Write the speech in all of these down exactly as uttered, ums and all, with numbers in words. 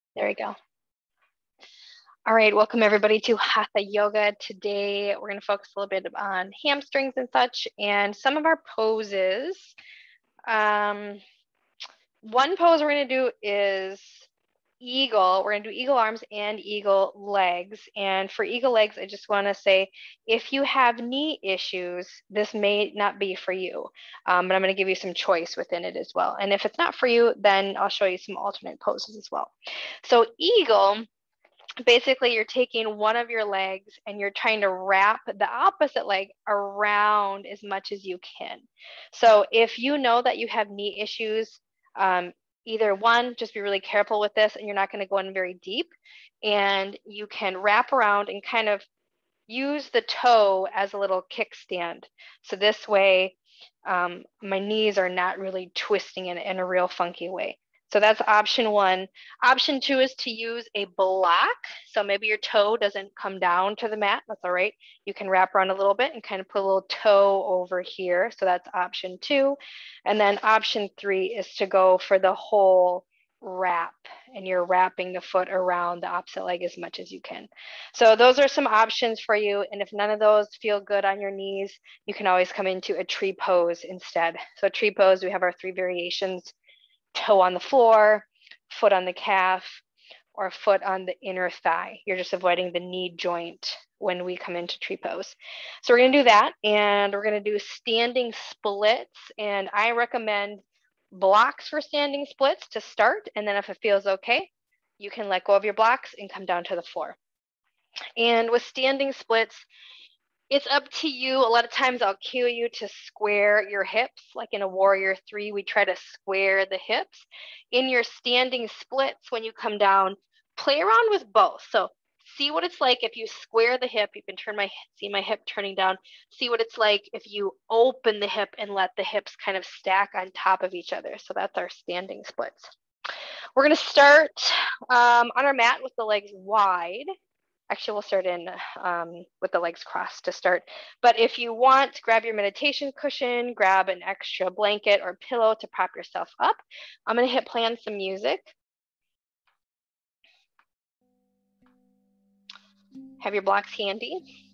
There we go. All right, welcome everybody to Hatha Yoga. Today we're going to focus a little bit on hamstrings and such and some of our poses. Um, one pose we're going to do is eagle. We're going to do eagle arms and eagle legs. And for eagle legs, I just want to say, if you have knee issues, this may not be for you. Um, but I'm going to give you some choice within it as well. And if it's not for you, then I'll show you some alternate poses as well. So eagle, basically you're taking one of your legs and you're trying to wrap the opposite leg around as much as you can. So if you know that you have knee issues, um, either one, just be really careful with this and you're not going to go in very deep, and you can wrap around and kind of use the toe as a little kickstand. So this way um, my knees are not really twisting in, in a real funky way. So that's option one. Option two is to use a block. So maybe your toe doesn't come down to the mat. That's all right. You can wrap around a little bit and kind of put a little toe over here. So that's option two. And then option three is to go for the whole wrap, and you're wrapping the foot around the opposite leg as much as you can. So those are some options for you. And if none of those feel good on your knees, you can always come into a tree pose instead. So a tree pose, we have our three variations: toe on the floor, foot on the calf, or foot on the inner thigh. You're just avoiding the knee joint when we come into tree pose. So we're going to do that, and we're going to do standing splits. And I recommend blocks for standing splits to start. And then if it feels okay, you can let go of your blocks and come down to the floor. And with standing splits, it's up to you. A lot of times I'll cue you to square your hips. Like in a warrior three, we try to square the hips. In your standing splits, when you come down, play around with both. So see what it's like if you square the hip. You can turn my, see my hip turning down. See what it's like if you open the hip and let the hips kind of stack on top of each other. So that's our standing splits. We're going to start um, on our mat with the legs wide. Actually, we'll start in um, with the legs crossed to start. But if you want, grab your meditation cushion, grab an extra blanket or pillow to prop yourself up. I'm going to hit play on some music. Have your blocks handy.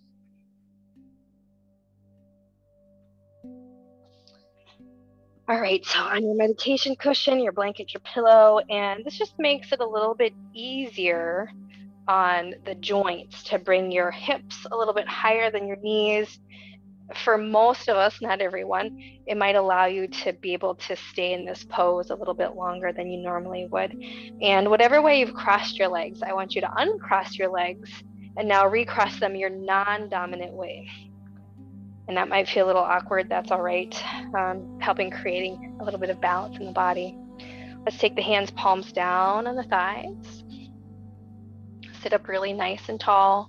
All right, so on your meditation cushion, your blanket, your pillow, and this just makes it a little bit easier on the joints to bring your hips a little bit higher than your knees. For most of us, not everyone, it might allow you to be able to stay in this pose a little bit longer than you normally would. And whatever way you've crossed your legs, I want you to uncross your legs and now recross them your non-dominant way. And that might feel a little awkward. That's all right. Um, helping creating a little bit of balance in the body. Let's take the hands palms down on the thighs. Sit up really nice and tall.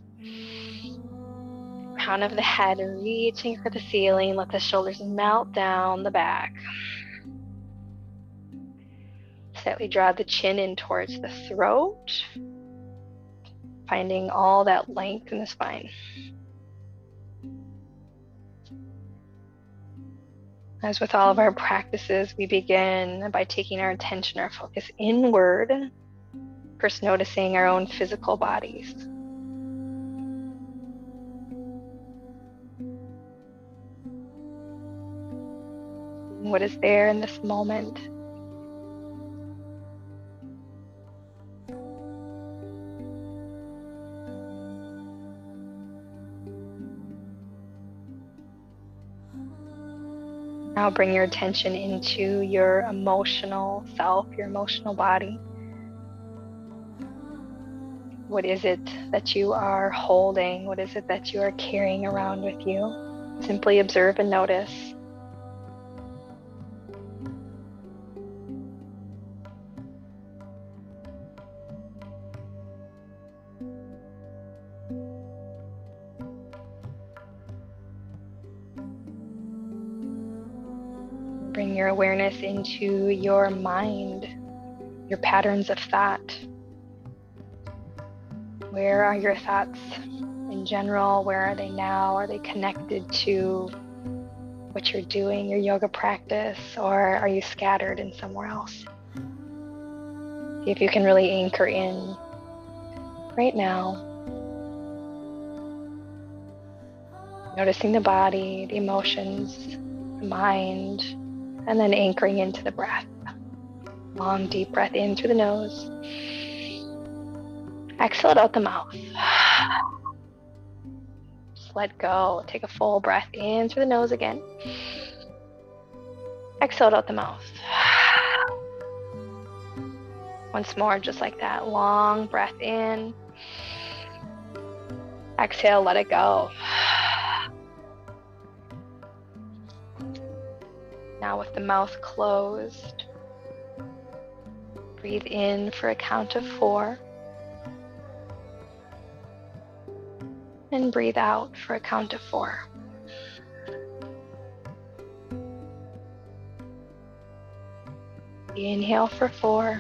Crown of the head reaching for the ceiling. Let the shoulders melt down the back. Slightly draw the chin in towards the throat, finding all that length in the spine. As with all of our practices, we begin by taking our attention, our focus inward, first noticing our own physical bodies. What is there in this moment? Now bring your attention into your emotional self, your emotional body. What is it that you are holding? What is it that you are carrying around with you? Simply observe and notice. Bring your awareness into your mind, your patterns of thought. Where are your thoughts in general? Where are they now? Are they connected to what you're doing, your yoga practice, or are you scattered in somewhere else? See if you can really anchor in right now. Noticing the body, the emotions, the mind, and then anchoring into the breath. Long, deep breath in through the nose. Exhale it out the mouth. Just let go. Take a full breath in through the nose again. Exhale it out the mouth. Once more, just like that. Long breath in. Exhale, let it go. Now with the mouth closed, breathe in for a count of four. And breathe out for a count of four. Inhale for four.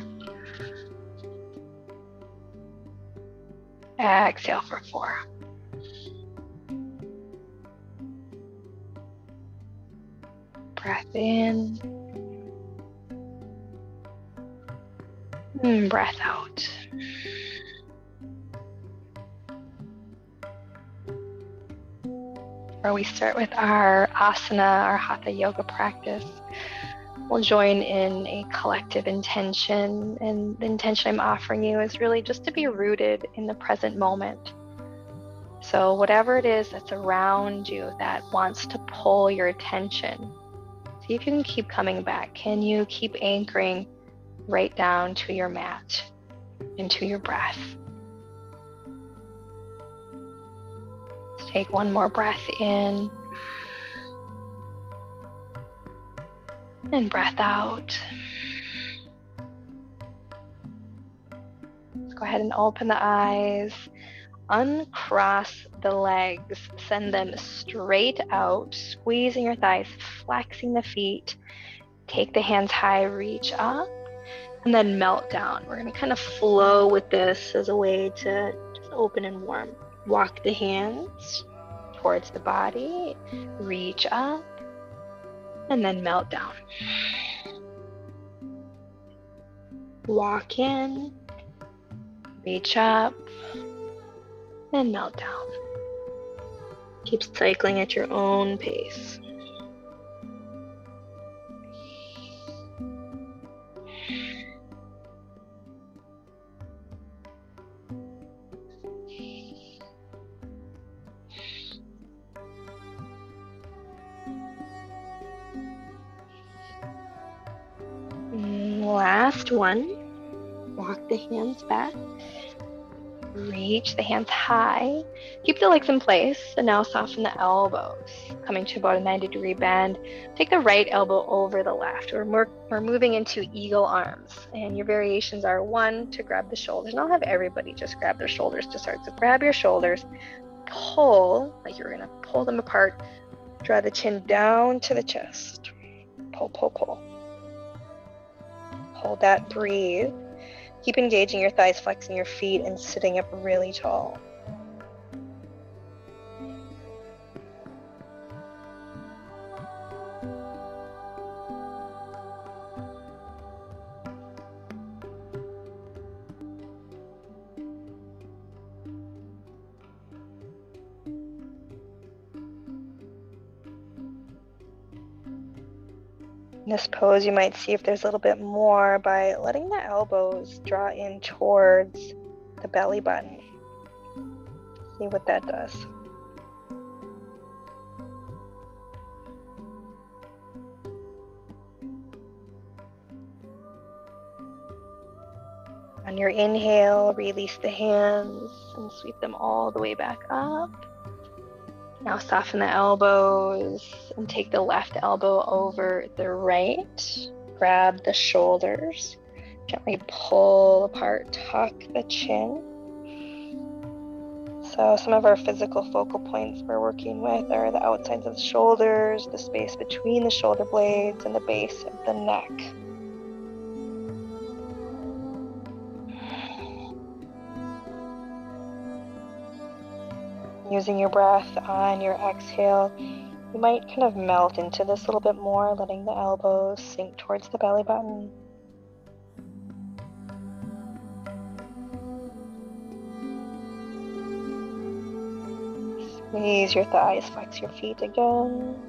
Exhale for four. Breath in. And breath out. Where we start with our asana, our Hatha yoga practice, we'll join in a collective intention. And the intention I'm offering you is really just to be rooted in the present moment. So whatever it is that's around you that wants to pull your attention, see if you can keep coming back. Can you keep anchoring right down to your mat, into your breath? Let's take one more breath in and breath out. Let's go ahead and open the eyes. Uncross the legs, send them straight out, squeezing your thighs, flexing the feet. Take the hands high, reach up, and then melt down. We're going to kind of flow with this as a way to just open and warm. Walk the hands towards the body, reach up, and then melt down. Walk in, reach up, and melt down. Keep cycling at your own pace. And last one. Walk the hands back. Reach the hands high. Keep the legs in place. And now soften the elbows. Coming to about a ninety degree bend. Take the right elbow over the left. We're, more, we're moving into eagle arms. And your variations are one, to grab the shoulders. And I'll have everybody just grab their shoulders to start. So grab your shoulders. Pull, like you're going to pull them apart. Draw the chin down to the chest. Pull, pull, pull. Hold that, breathe. Keep engaging your thighs, flexing your feet, and sitting up really tall. In this pose, you might see if there's a little bit more by letting the elbows draw in towards the belly button. See what that does. On your inhale, release the hands and sweep them all the way back up. Now soften the elbows and take the left elbow over the right. Grab the shoulders. Gently pull apart, tuck the chin. So some of our physical focal points we're working with are the outsides of the shoulders, the space between the shoulder blades, and the base of the neck. Using your breath on your exhale, you might kind of melt into this a little bit more, letting the elbows sink towards the belly button. Squeeze your thighs, flex your feet again.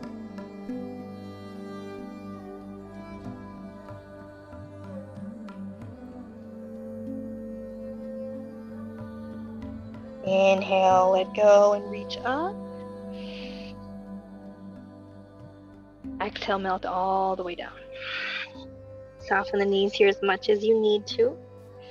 Inhale, let go and reach up. Exhale, melt all the way down. Soften the knees here as much as you need to.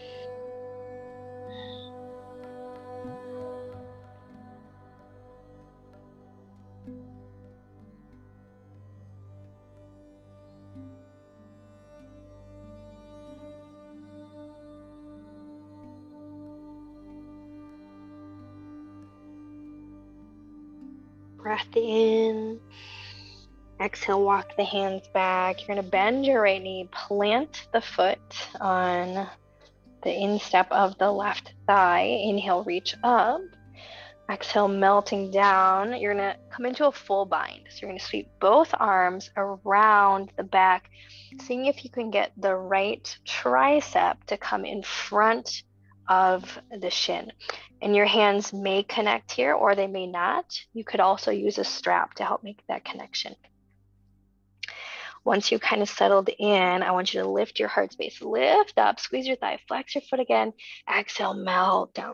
Breath in. Exhale, walk the hands back. You're going to bend your right knee, plant the foot on the instep of the left thigh. Inhale, reach up. Exhale, melting down. You're going to come into a full bind. So you're going to sweep both arms around the back, seeing if you can get the right tricep to come in front of the shin. And your hands may connect here or they may not. You could also use a strap to help make that connection. Once you kind of settled in, I want you to lift your heart space. Lift up, squeeze your thigh, flex your foot again. Exhale, melt down.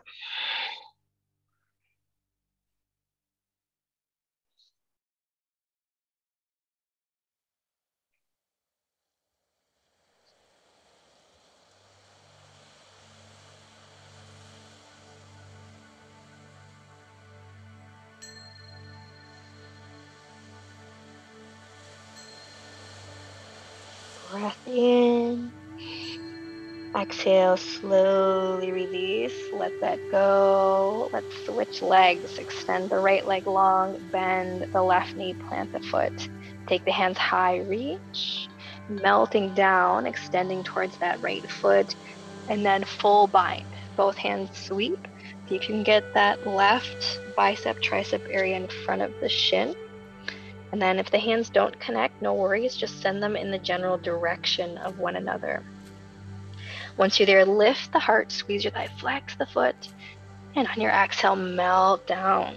Breath in. Exhale, slowly release. Let that go. Let's switch legs. Extend the right leg long, bend the left knee, plant the foot. Take the hands high, reach. Melting down, extending towards that right foot, and then full bind. Both hands sweep. See if you can get that left bicep, tricep area in front of the shin. And then if the hands don't connect, no worries, just send them in the general direction of one another. Once you're there, lift the heart, squeeze your thigh, flex the foot, and on your exhale, melt down.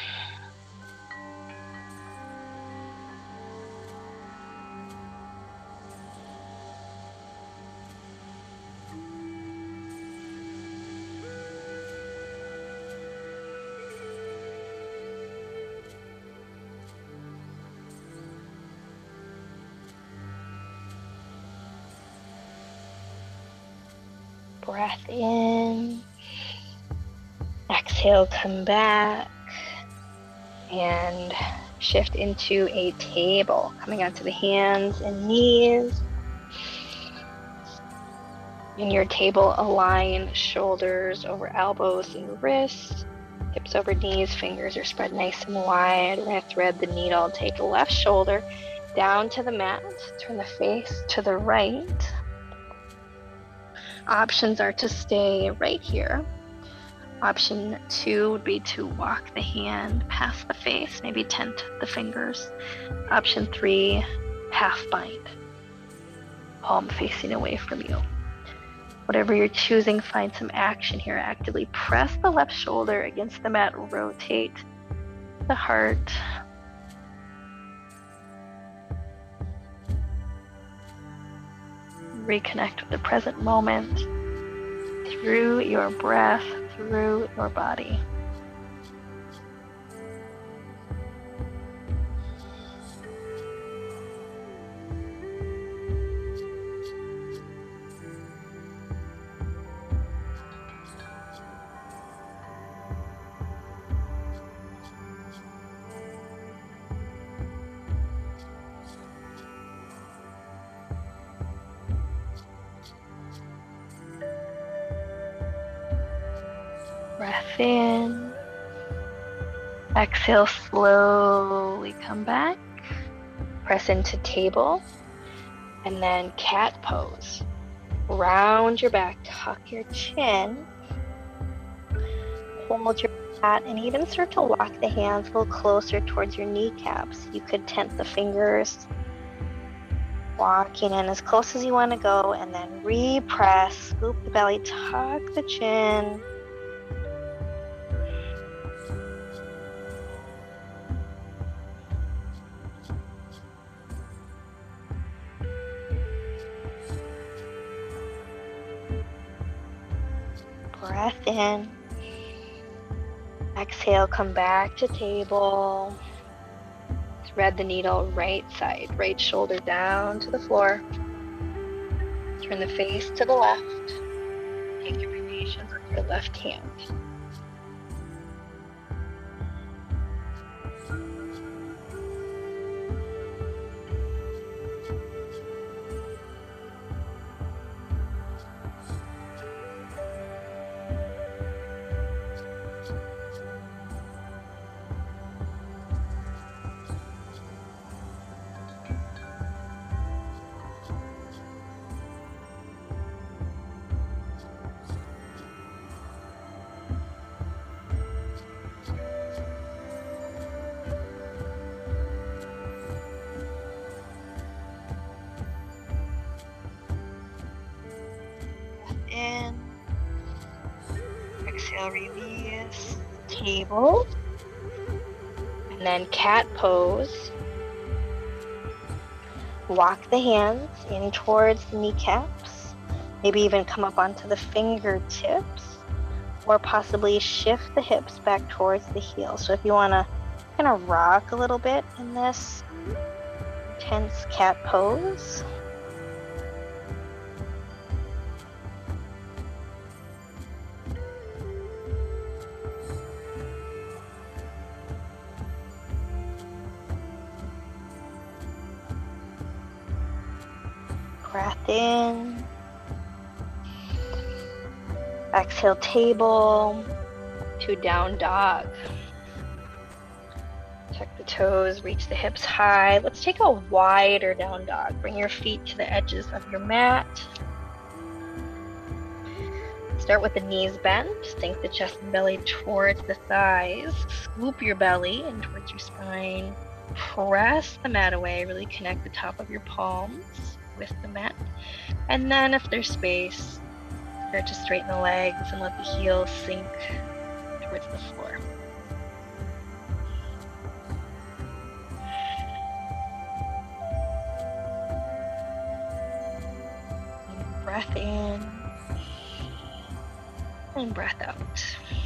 Breath in. Exhale, come back. And shift into a table. Coming onto the hands and knees. In your table, align shoulders over elbows and wrists. Hips over knees, fingers are spread nice and wide. We're going to thread the needle. Take the left shoulder down to the mat. Turn the face to the right. Options are to stay right here. Option two would be to walk the hand past the face, maybe tent the fingers. Option three, half bind, palm facing away from you. Whatever you're choosing, find some action here. Actively press the left shoulder against the mat, rotate the heart. Reconnect with the present moment through your breath, through your body. Breath in. Exhale, slowly come back. Press into table. And then cat pose. Round your back, tuck your chin. Hold your cat and even start to walk the hands a little closer towards your kneecaps. You could tent the fingers. Walking in as close as you want to go, and then repress, scoop the belly, tuck the chin. Breath in. Exhale, come back to table. Thread the needle right side, right shoulder down to the floor. Turn the face to the left. Take your patience with your left hand. In. Exhale, release. Table. And then cat pose. Walk the hands in towards the kneecaps. Maybe even come up onto the fingertips. Or possibly shift the hips back towards the heels. So if you want to kind of rock a little bit in this tense cat pose. Breath in. Exhale, table to down dog. Check the toes, reach the hips high. Let's take a wider down dog. Bring your feet to the edges of your mat. Start with the knees bent. Sink the chest and belly towards the thighs. Scoop your belly in towards your spine. Press the mat away. Really connect the top of your palms with the mat. And then if there's space, start to straighten the legs and let the heels sink towards the floor. And breath in and breath out.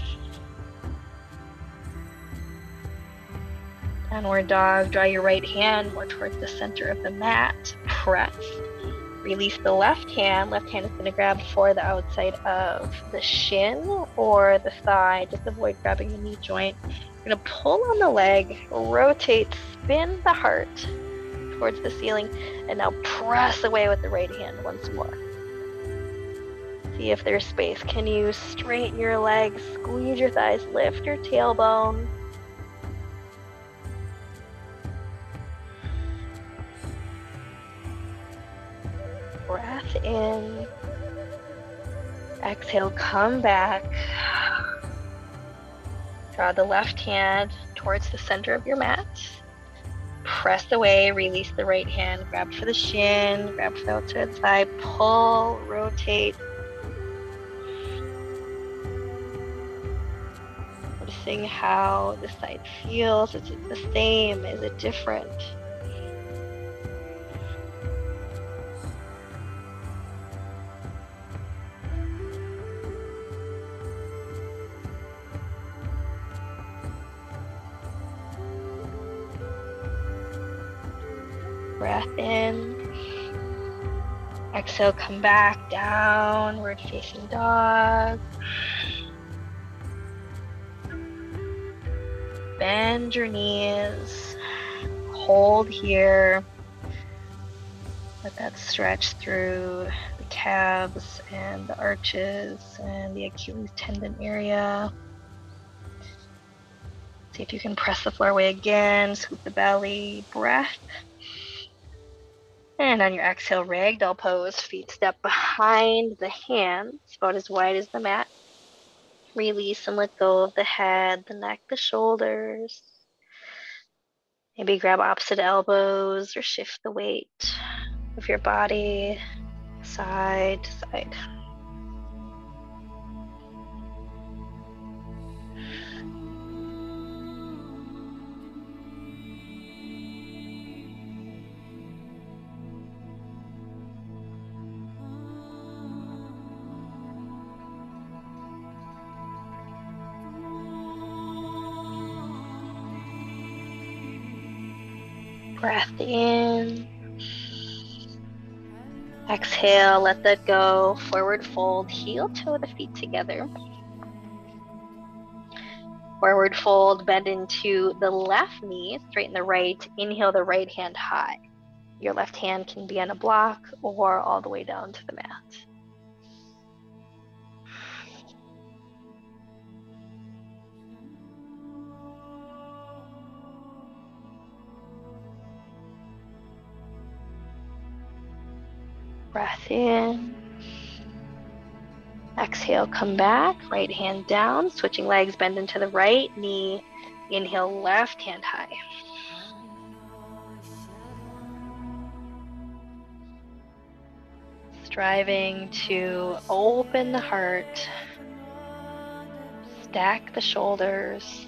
Downward dog, draw your right hand more towards the center of the mat. Press. Release the left hand. Left hand is going to grab for the outside of the shin or the thigh. Just avoid grabbing the knee joint. You're going to pull on the leg, rotate, spin the heart towards the ceiling, and now press away with the right hand once more. See if there's space. Can you straighten your legs, squeeze your thighs, lift your tailbone. Breath in. Exhale, come back. Draw the left hand towards the center of your mat. Press away, release the right hand, grab for the shin, grab for the outside thigh, pull, rotate. Noticing how the side feels. Is it the same? Is it different? Breath in. Exhale, come back, downward facing dog. Bend your knees. Hold here. Let that stretch through the calves and the arches and the Achilles tendon area. See if you can press the floor away again. Scoop the belly. Breath. And on your exhale, ragdoll pose, feet step behind the hands, about as wide as the mat. Release and let go of the head, the neck, the shoulders. Maybe grab opposite elbows or shift the weight of your body side to side. Breath in. Exhale, let that go. Forward fold, heel toe the feet together. Forward fold, bend into the left knee, straighten the right. Inhale the right hand high. Your left hand can be on a block or all the way down to the mat. Breath in. Exhale, come back, right hand down, switching legs, bend into the right knee. Inhale, left hand high. Striving to open the heart, stack the shoulders.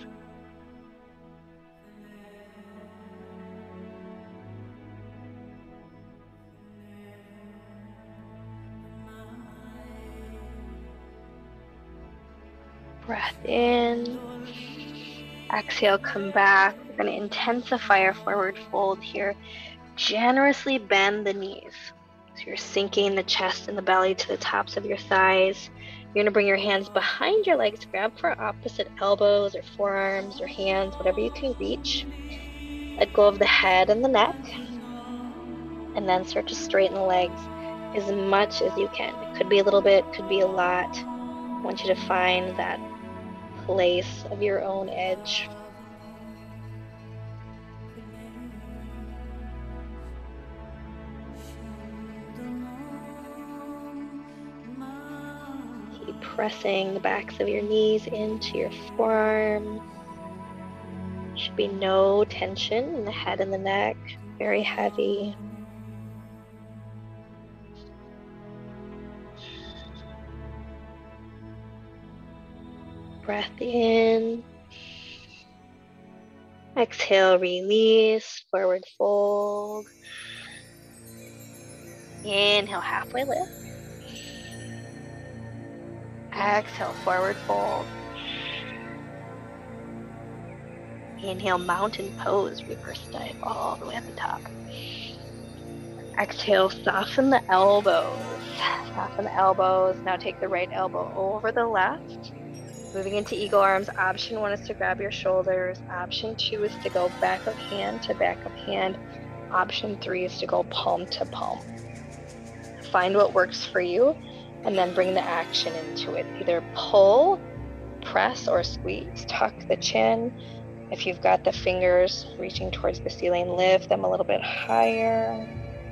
Breath in. Exhale, come back. We're going to intensify our forward fold here. Generously bend the knees. So you're sinking the chest and the belly to the tops of your thighs. You're going to bring your hands behind your legs, grab for opposite elbows or forearms or hands, whatever you can reach. Let go of the head and the neck. And then start to straighten the legs as much as you can. It could be a little bit, could be a lot. I want you to find that place of your own edge. Keep pressing the backs of your knees into your forearm. Should be no tension in the head and the neck, very heavy. Breath in. Exhale, release, forward fold. Inhale, halfway lift. Exhale, forward fold. Inhale, mountain pose, reverse dive all the way at the top. Exhale, soften the elbows. Soften the elbows. Now take the right elbow over the left. Moving into eagle arms. Option one is to grab your shoulders. Option two is to go back of hand to back of hand. Option three is to go palm to palm. Find what works for you and then bring the action into it. Either pull, press, or squeeze. Tuck the chin. If you've got the fingers reaching towards the ceiling, lift them a little bit higher.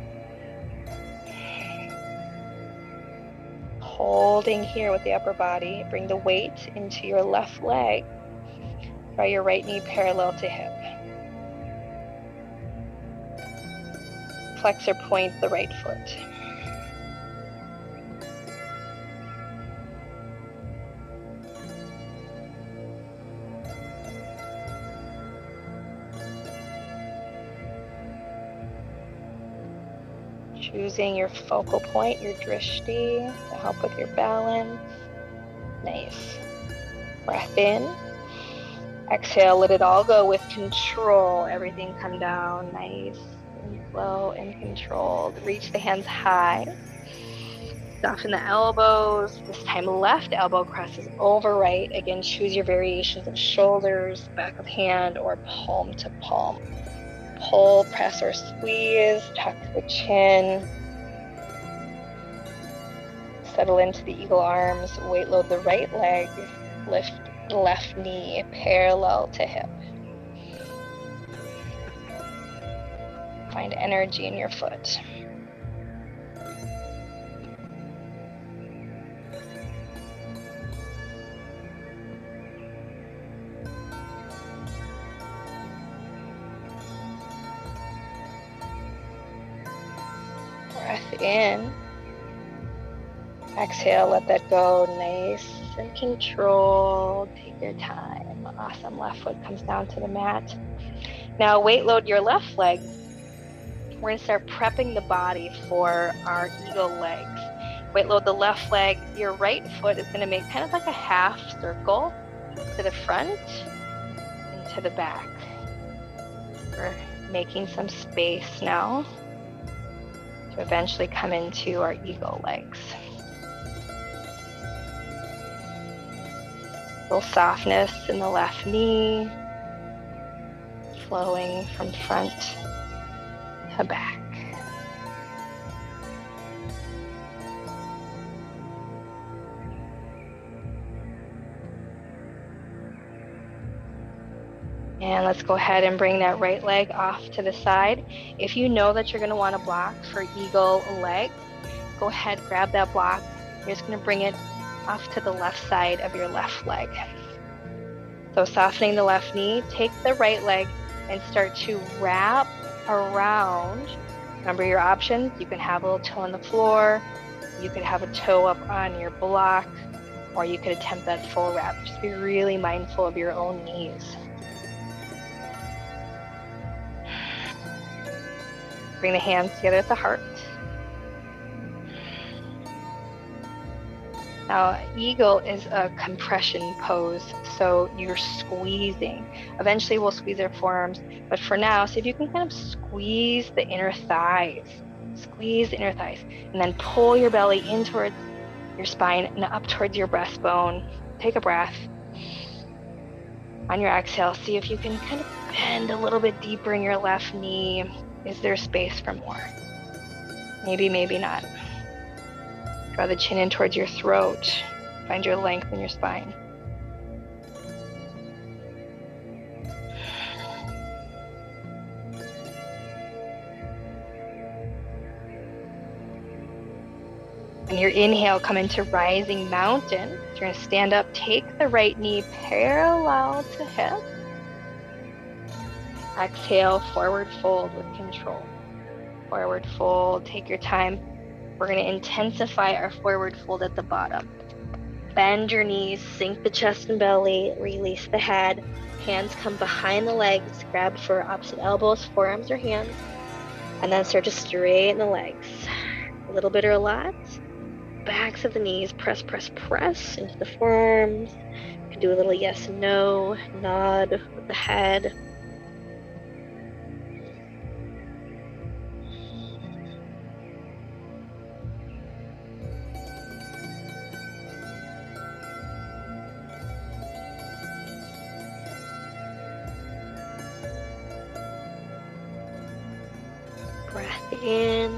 Holding here with the upper body. Bring the weight into your left leg. Draw your right knee parallel to hip. Flex or point the right foot. Choosing your focal point, your drishti, to help with your balance. Nice. Breath in. Exhale, let it all go with control. Everything come down nice and slow and controlled. Reach the hands high. Soften the elbows. This time left elbow crosses over right. Again, choose your variations of shoulders, back of hand, or palm to palm. Pull, press, or squeeze. Tuck the chin. Settle into the eagle arms. Weight load the right leg. Lift the left knee parallel to hip. Find energy in your foot. Breath in. Exhale, let that go nice and controlled. Take your time. Awesome. Left foot comes down to the mat. Now weight load your left leg. We're going to start prepping the body for our eagle legs. Weight load the left leg. Your right foot is going to make kind of like a half circle to the front and to the back. We're making some space now to eventually come into our eagle legs. A little softness in the left knee, flowing from front to back. And let's go ahead and bring that right leg off to the side. If you know that you're going to want to block for eagle leg, go ahead, grab that block. You're just going to bring it off to the left side of your left leg. So softening the left knee, take the right leg and start to wrap around. Remember your options. You can have a little toe on the floor. You could have a toe up on your block, or you could attempt that full wrap. Just be really mindful of your own knees. Bring the hands together at the heart. Now, eagle is a compression pose, so you're squeezing. Eventually we'll squeeze our forearms, but for now, see if you can kind of squeeze the inner thighs. Squeeze the inner thighs, and then pull your belly in towards your spine and up towards your breastbone. Take a breath. On your exhale, see if you can kind of bend a little bit deeper in your left knee. Is there space for more? Maybe, maybe not. Draw the chin in towards your throat. Find your length in your spine. On your inhale, come into rising mountain. So you're going to stand up, take the right knee parallel to hip. Exhale, forward fold with control. Forward fold, take your time. We're going to intensify our forward fold at the bottom. Bend your knees, sink the chest and belly, release the head. Hands come behind the legs, grab for opposite elbows, forearms or hands, and then start to straighten the legs. A little bit or a lot. Backs of the knees, press, press, press into the forearms. You can do a little yes and no, nod with the head. Breath in.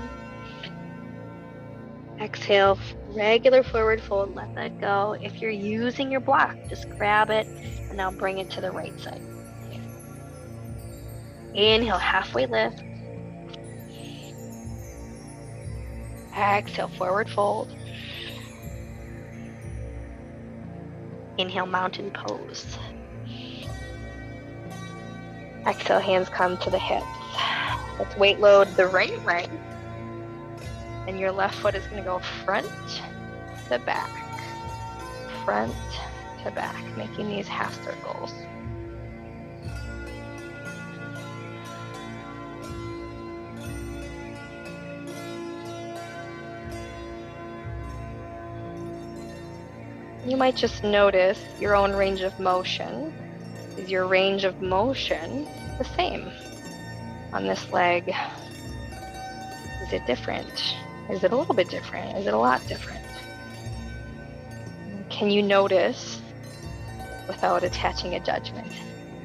Exhale, regular forward fold, let that go. If you're using your block, just grab it and now bring it to the right side. Inhale, halfway lift. Exhale, forward fold. Inhale, mountain pose. Exhale, hands come to the hips. Let's weight load the right leg. And your left foot is going to go front to back. Front to back, making these half circles. You might just notice your own range of motion. Is your range of motion the same on this leg? Is it different? Is it a little bit different? Is it a lot different? Can you notice without attaching a judgment?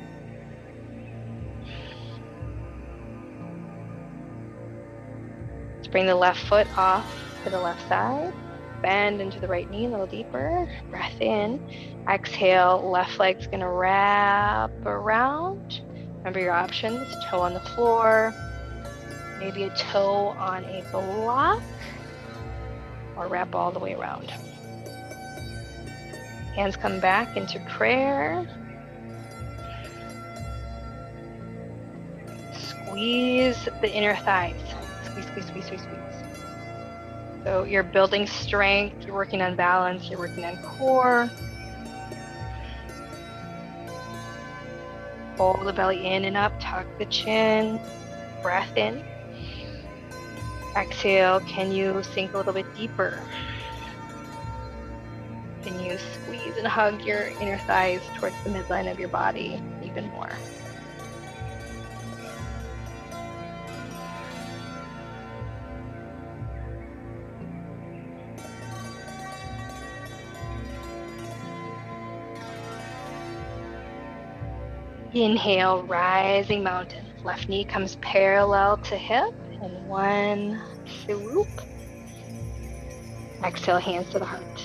Let's bring the left foot off to the left side. Bend into the right knee a little deeper. Breath in. Exhale, left leg's gonna wrap around. Remember your options, toe on the floor, maybe a toe on a block, or wrap all the way around. Hands come back into prayer. Squeeze the inner thighs. Squeeze, squeeze, squeeze, squeeze, squeeze. So you're building strength, you're working on balance, you're working on core. Pull the belly in and up, tuck the chin, breath in. Exhale, can you sink a little bit deeper? Can you squeeze and hug your inner thighs towards the midline of your body even more? Inhale, rising mountain. Left knee comes parallel to hip in one swoop. Exhale, hands to the heart.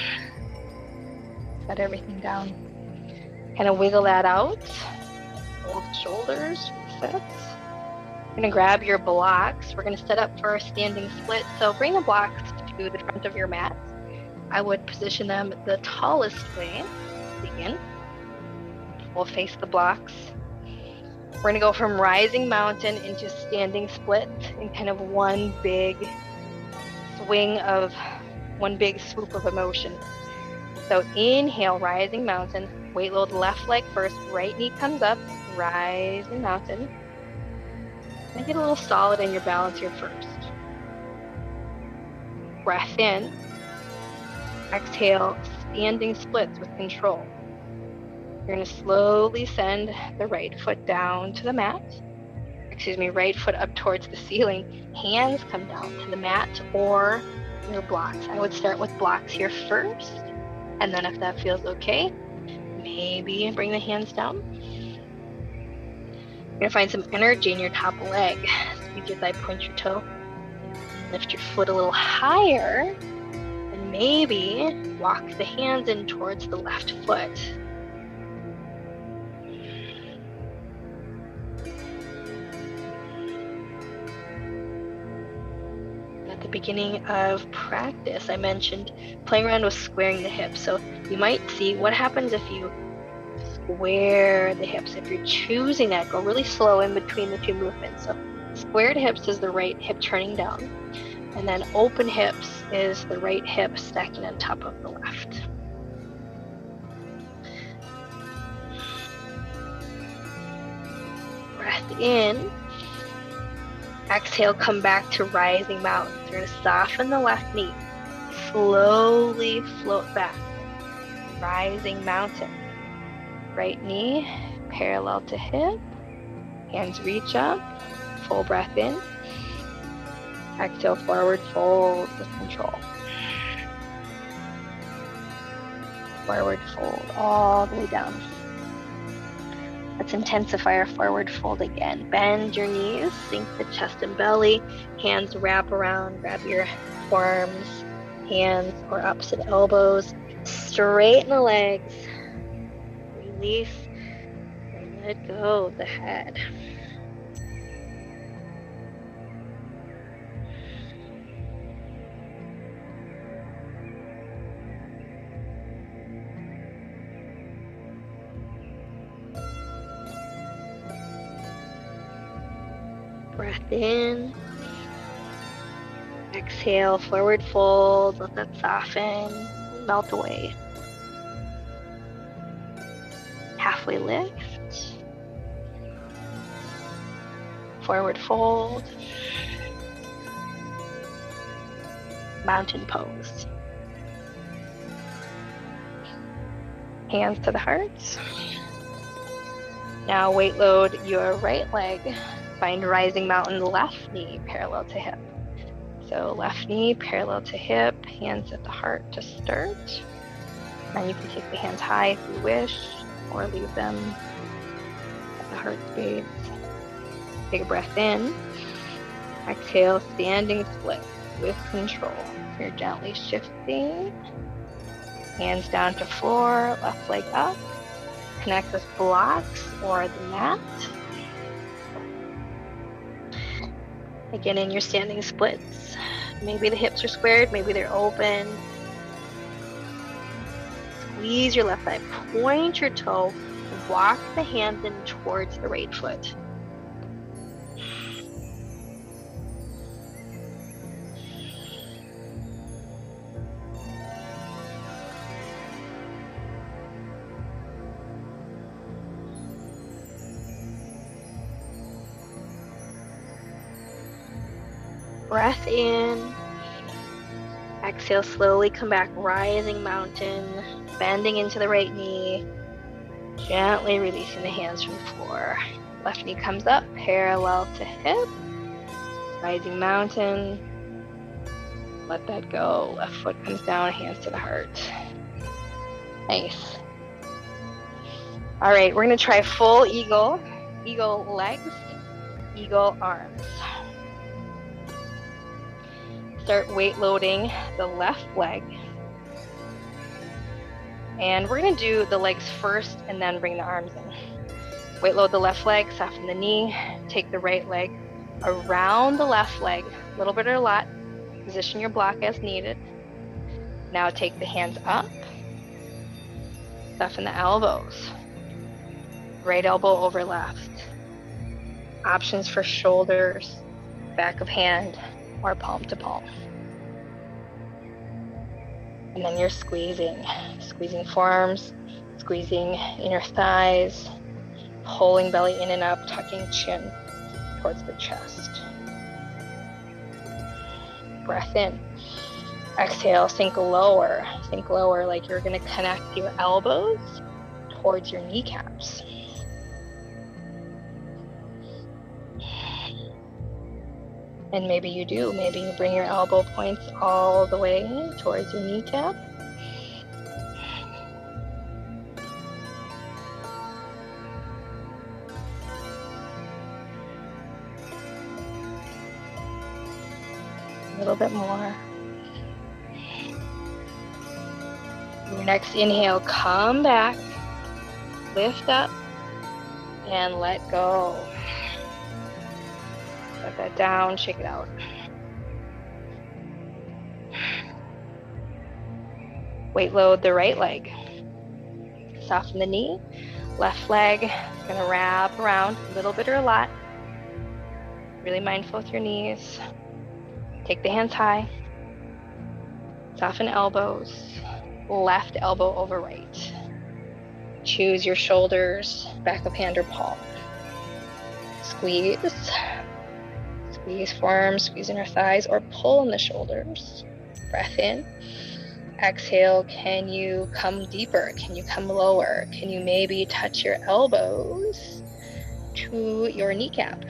Set everything down. Kind of wiggle that out. Hold the shoulders, reset. We're going to grab your blocks. We're going to set up for a standing split. So bring the blocks to the front of your mat. I would position them the tallest way. Begin. We'll face the blocks. We're going to go from rising mountain into standing split in kind of one big swing of, one big swoop of emotion. So inhale, rising mountain. Weight load left leg first. Right knee comes up. Rising mountain. And get a little solid in your balance here first. Breath in. Exhale, standing splits with control. You're going to slowly send the right foot down to the mat. Excuse me, right foot up towards the ceiling. Hands come down to the mat or your blocks. I would start with blocks here first. And then if that feels okay, maybe bring the hands down. You're going to find some energy in your top leg. Squeeze your thigh, point your toe. Lift your foot a little higher. And maybe walk the hands in towards the left foot. At the beginning of practice, I mentioned playing around with squaring the hips. So you might see what happens if you square the hips. If you're choosing that, go really slow in between the two movements. So squared hips is the right hip turning down. And then open hips is the right hip stacking on top of the left. Breath in. Exhale, come back to rising mountain. You're going to soften the left knee. Slowly float back. Rising mountain. Right knee parallel to hip. Hands reach up. Full breath in. Exhale, forward fold with control. Forward fold all the way down. Let's intensify our forward fold again. Bend your knees, sink the chest and belly. Hands wrap around, grab your forearms, hands or opposite elbows. Straighten the legs. Release and let go of the head. Breath in. Exhale, forward fold. Let that soften, melt away. Halfway lift. Forward fold. Mountain pose. Hands to the heart. Now weight load your right leg. Find rising mountain, left knee parallel to hip. So left knee parallel to hip, hands at the heart to start. Then you can take the hands high if you wish, or leave them at the heart space. Take a breath in. Exhale, standing split with control. You're gently shifting. Hands down to floor, left leg up. Connect with blocks or the mat. Again, in your standing splits, maybe the hips are squared, maybe they're open. Squeeze your left thigh, point your toe, walk the hands in towards the right foot. Breath in. Exhale, slowly come back, rising mountain, bending into the right knee, gently releasing the hands from the floor. Left knee comes up, parallel to hip, rising mountain, let that go. Left foot comes down, hands to the heart. Nice. All right, we're gonna try full eagle, eagle legs, eagle arms. Start weight loading the left leg. And we're gonna do the legs first and then bring the arms in. Weight load the left leg, soften the knee, take the right leg around the left leg, a little bit or a lot. Position your block as needed. Now take the hands up, soften the elbows. Right elbow over left. Options for shoulders, back of hand, or palm to palm. And then you're squeezing, squeezing forearms, squeezing inner thighs, pulling belly in and up, tucking chin towards the chest. Breath in. Exhale, sink lower. Sink lower like you're going to connect your elbows towards your kneecaps. And maybe you do. Maybe you bring your elbow points all the way towards your kneecap. A little bit more. Your next inhale, come back, lift up, and let go. Set that down, shake it out. Weight load the right leg. Soften the knee. Left leg is going to wrap around a little bit or a lot. Really mindful with your knees. Take the hands high. Soften elbows. Left elbow over right. Choose your shoulders, back of hand or palm. Squeeze. Squeeze forearms, squeeze inner thighs, or pull in the shoulders. Breath in. Exhale, can you come deeper? Can you come lower? Can you maybe touch your elbows to your kneecap?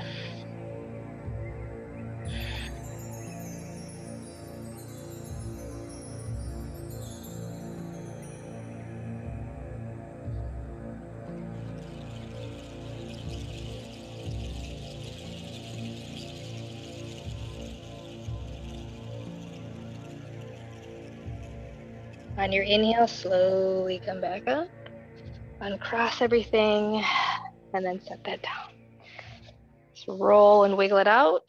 On your inhale, slowly come back up, uncross everything, and then set that down. Just roll and wiggle it out.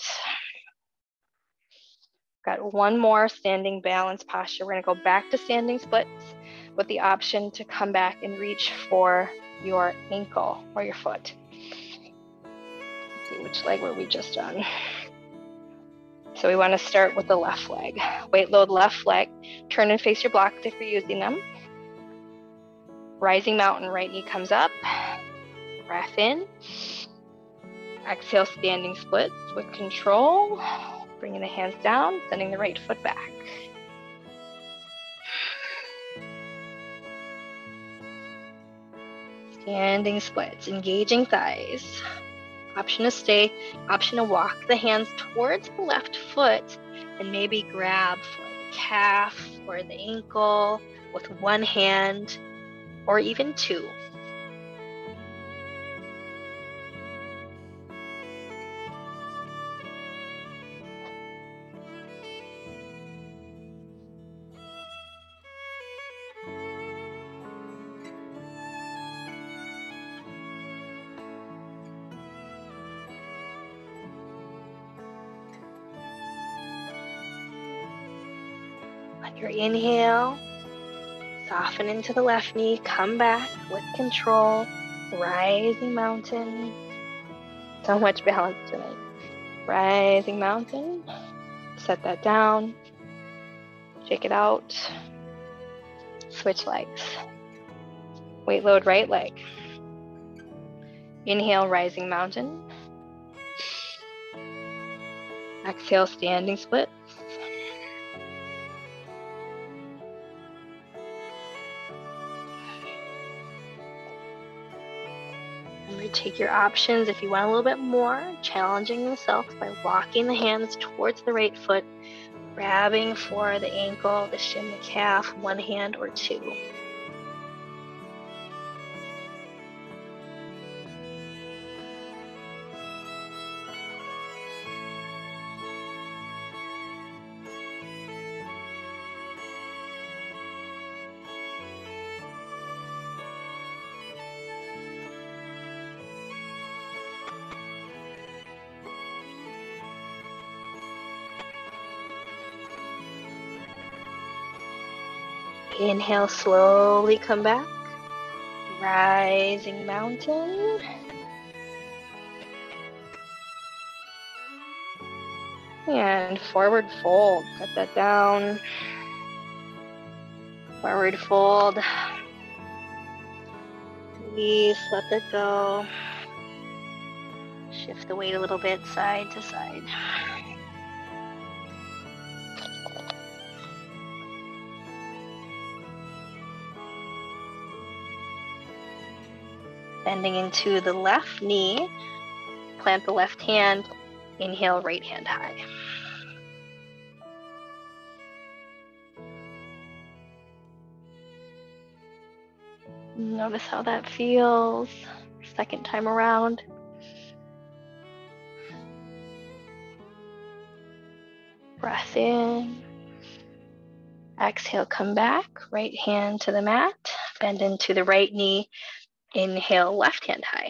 Got one more standing balance posture. We're gonna go back to standing splits with the option to come back and reach for your ankle or your foot. Let's see, which leg were we just on? So we want to start with the left leg. Weight load left leg. Turn and face your blocks if you're using them. Rising mountain, right knee comes up. Breath in. Exhale, standing splits with control. Bringing the hands down, sending the right foot back. Standing splits, engaging thighs. Option to stay, option to walk the hands towards the left foot and maybe grab for the calf or the ankle with one hand or even two. On your inhale, soften into the left knee, come back with control, rising mountain. So much balance tonight. Rising mountain, set that down, shake it out, switch legs. Weight load right leg. Inhale, rising mountain. Exhale, standing splits. Remember, take your options if you want a little bit more, challenging yourself by walking the hands towards the right foot, grabbing for the ankle, the shin, the calf, one hand or two. Inhale, slowly come back. Rising mountain. And forward fold. Set that down. Forward fold. Release, let that go. Shift the weight a little bit side to side. Bending into the left knee. Plant the left hand. Inhale, right hand high. Notice how that feels. Second time around. Breath in. Exhale, come back. Right hand to the mat. Bend into the right knee. Inhale, left hand high.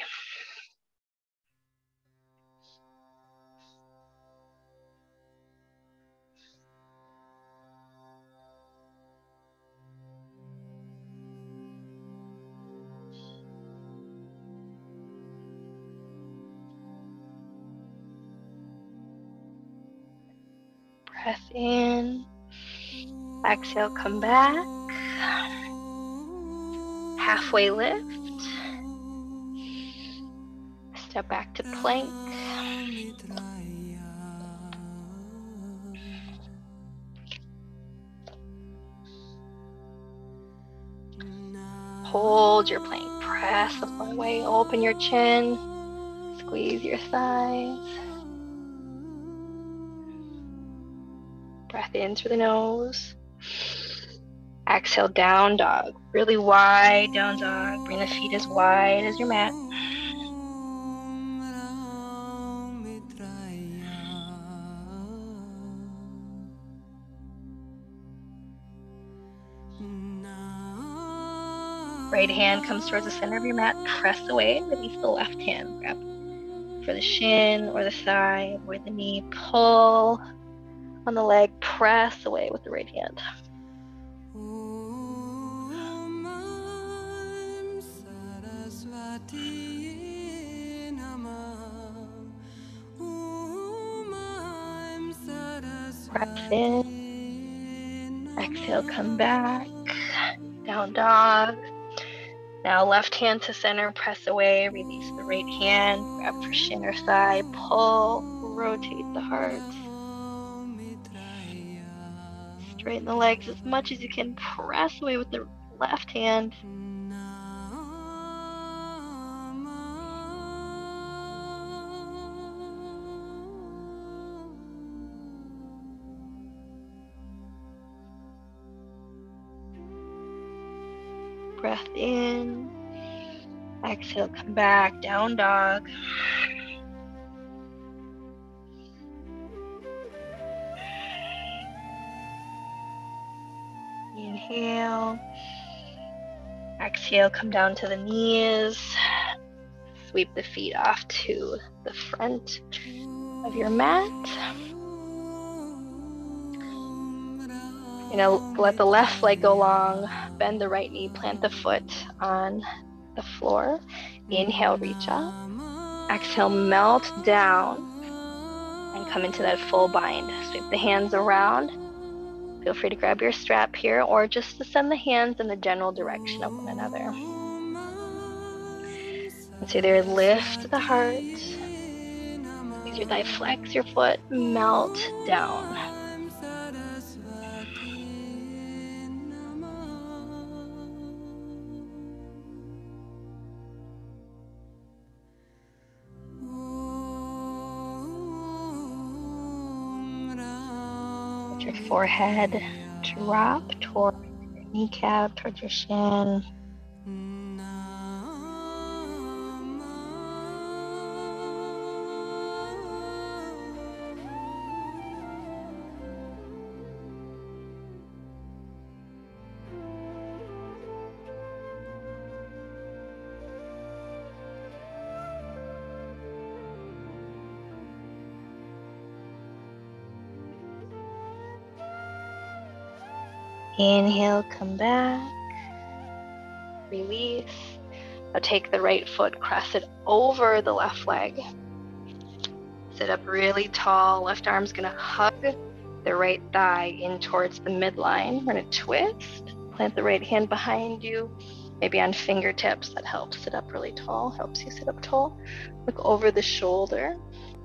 Breath in. Exhale, come back. Halfway lift. Step back to plank. Hold your plank. Press the floor away. Open your chin. Squeeze your thighs. Breath in through the nose. Exhale, down dog. Really wide down dog. Bring the feet as wide as your mat. Right hand comes towards the center of your mat. Press away. Release the left hand. Grab for the shin or the thigh or the knee. Pull on the leg. Press away with the right hand. Breath in. Exhale, come back. Down dog. Now left hand to center, press away, release the right hand, grab for shin or thigh, pull, rotate the heart. Straighten the legs as much as you can, press away with the left hand. Breath in. Exhale, come back, down dog. Inhale. Exhale, come down to the knees. Sweep the feet off to the front of your mat. You know, let the left leg go long, bend the right knee, plant the foot on the floor. Inhale, reach up. Exhale, melt down and come into that full bind. Sweep the hands around. Feel free to grab your strap here or just to send the hands in the general direction of one another. And so there, lift the heart. Squeeze your thigh, flex your foot, melt down. Your forehead drop towards your kneecap, towards your shin. Inhale, come back. Release. Now take the right foot, cross it over the left leg. Sit up really tall. Left arm's gonna hug the right thigh in towards the midline. We're gonna twist. Plant the right hand behind you, maybe on fingertips. That helps sit up really tall, helps you sit up tall. Look over the shoulder.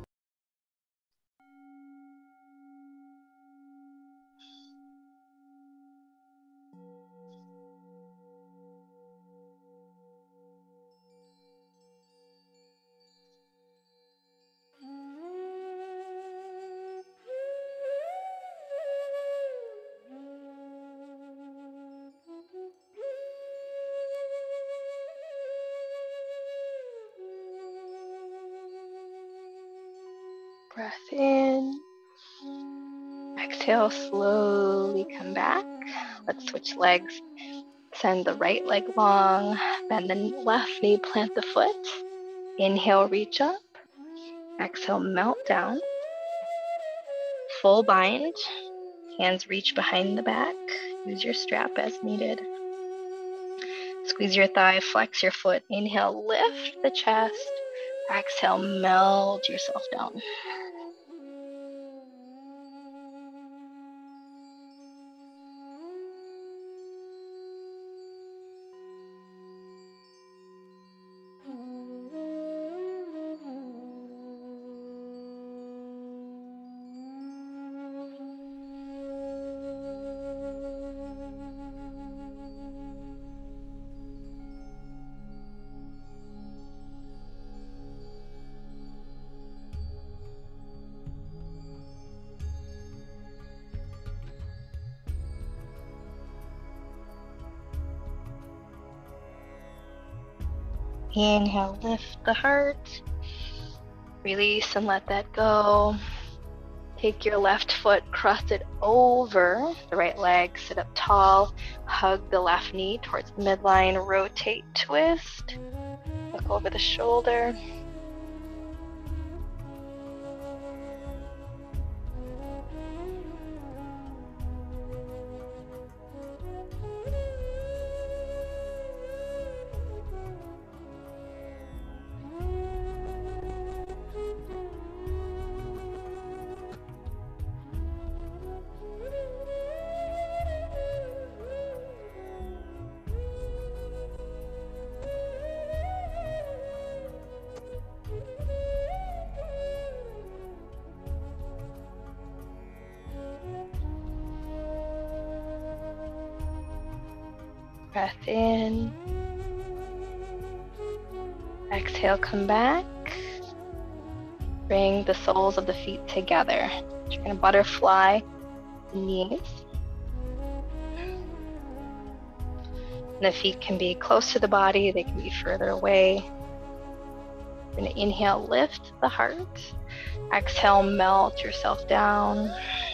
Breath in. Exhale, slowly come back. Let's switch legs. Send the right leg long. Bend the left knee, plant the foot. Inhale, reach up. Exhale, melt down. Full bind. Hands reach behind the back. Use your strap as needed. Squeeze your thigh, flex your foot. Inhale, lift the chest. Exhale, melt yourself down. Inhale, lift the heart. Release and let that go. Take your left foot, cross it over the right leg, sit up tall, hug the left knee towards the midline, rotate, twist, look over the shoulder. Breath in. Exhale, come back. Bring the soles of the feet together. You're going to butterfly the knees. And the feet can be close to the body, they can be further away. You're going to inhale, lift the heart. Exhale, melt yourself down.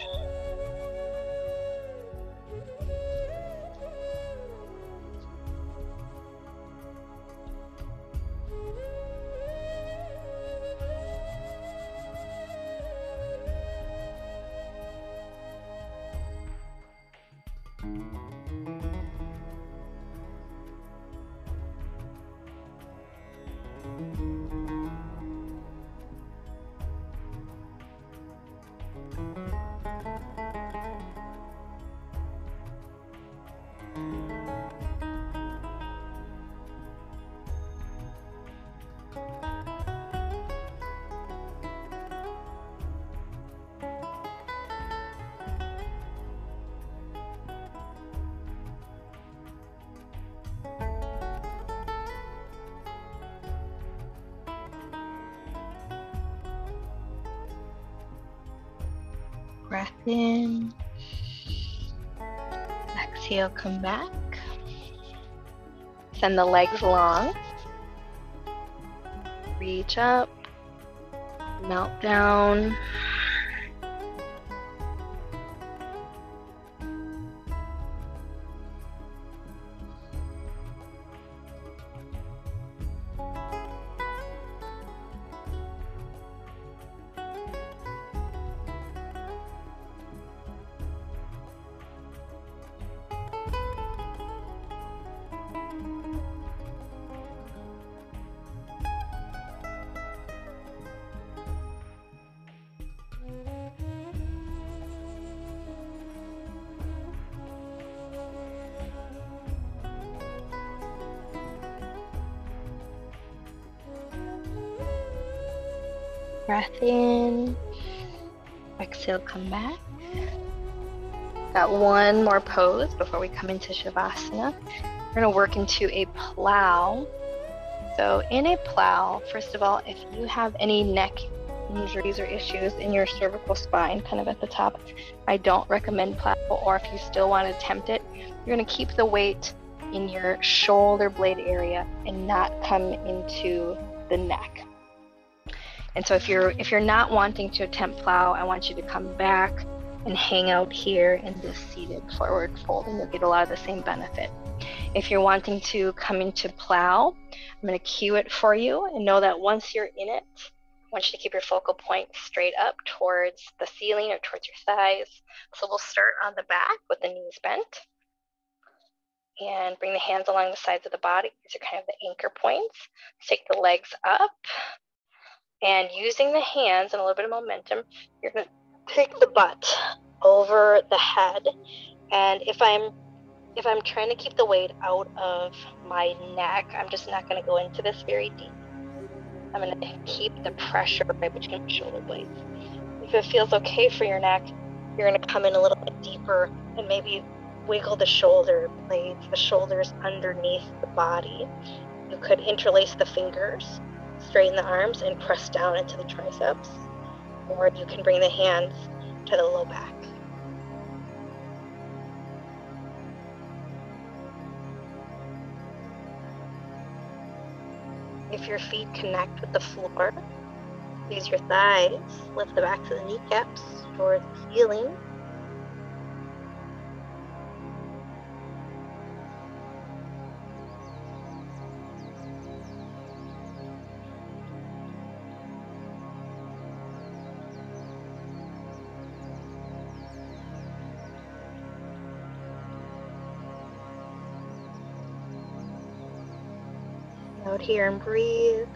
Breath in. Exhale, come back. Send the legs long. Reach up. Melt down. Breath in. Exhale, come back. Got one more pose before we come into Shavasana. We're going to work into a plow. So in a plow, first of all, if you have any neck injuries or issues in your cervical spine, kind of at the top, I don't recommend plow. Or if you still want to attempt it, you're going to keep the weight in your shoulder blade area and not come into the neck. And so if you're if you're not wanting to attempt plow, I want you to come back and hang out here in this seated forward fold, and you'll get a lot of the same benefit. If you're wanting to come into plow, I'm going to cue it for you, and know that once you're in it, I want you to keep your focal point straight up towards the ceiling or towards your thighs. So we'll start on the back with the knees bent, and bring the hands along the sides of the body. These are kind of the anchor points. Take the legs up. And using the hands and a little bit of momentum, you're going to take the butt over the head. And if I'm if I'm trying to keep the weight out of my neck, I'm just not going to go into this very deep. I'm going to keep the pressure right between my shoulder blades. If it feels okay for your neck, you're going to come in a little bit deeper and maybe wiggle the shoulder blades, the shoulders underneath the body. You could interlace the fingers, straighten the arms, and press down into the triceps. Or you can bring the hands to the low back. If your feet connect with the floor, use your thighs, lift the backs of the kneecaps towards the ceiling. Out here and breathe.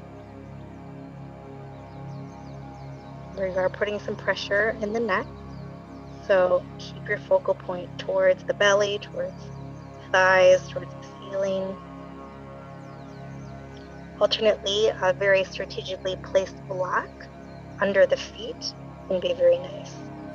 We are putting some pressure in the neck. So keep your focal point towards the belly, towards the thighs, towards the ceiling. Alternately, a very strategically placed block under the feet can be very nice.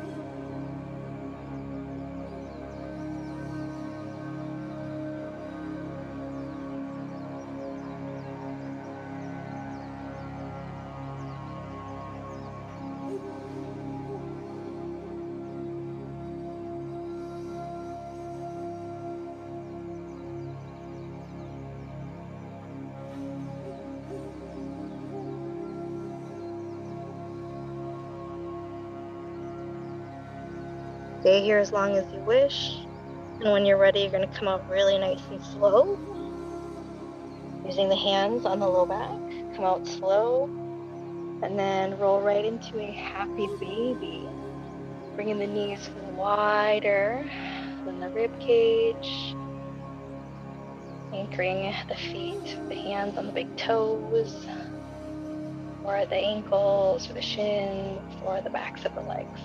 Stay here as long as you wish. And when you're ready, you're going to come out really nice and slow. Using the hands on the low back, come out slow. And then roll right into a happy baby. Bringing the knees wider than the rib cage. Anchoring the feet, the hands on the big toes, or the ankles, or the shins, or the backs of the legs.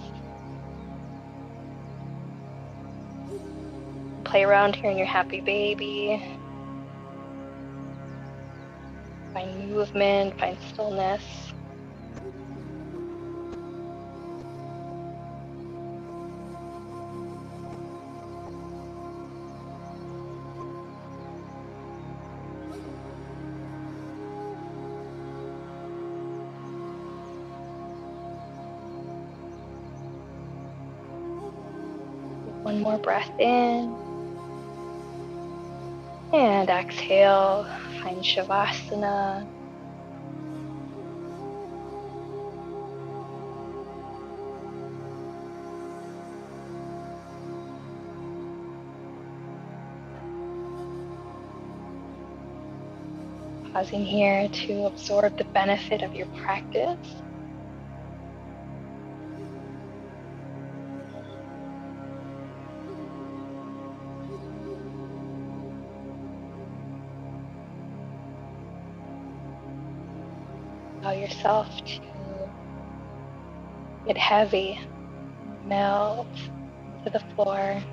Play around here in your happy baby. Find movement, find stillness. One more breath in. And exhale, find Shavasana. Pausing here to absorb the benefit of your practice. Allow yourself to get heavy, melt to the floor.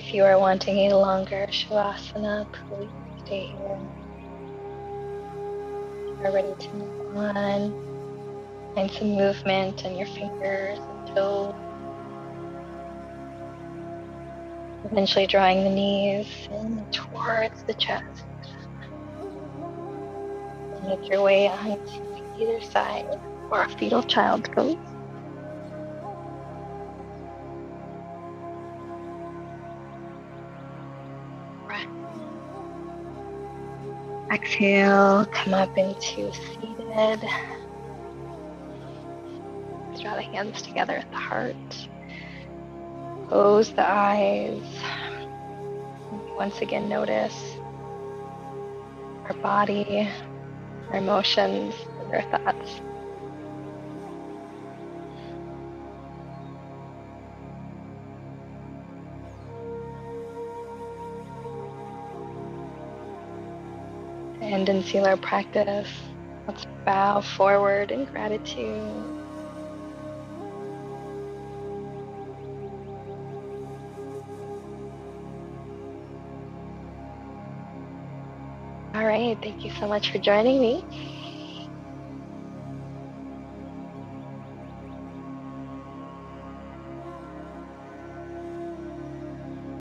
If you are wanting a longer Shavasana, please stay here. If you are ready to move on, find some movement in your fingers and toes. Eventually drawing the knees in towards the chest. And make your way onto either side for a fetal child pose. Breath. Exhale, come up into seated. Draw the hands together at the heart. Close the eyes. Once again, notice our body, our emotions, and our thoughts. And in seal our practice, let's bow forward in gratitude. All right, thank you so much for joining me.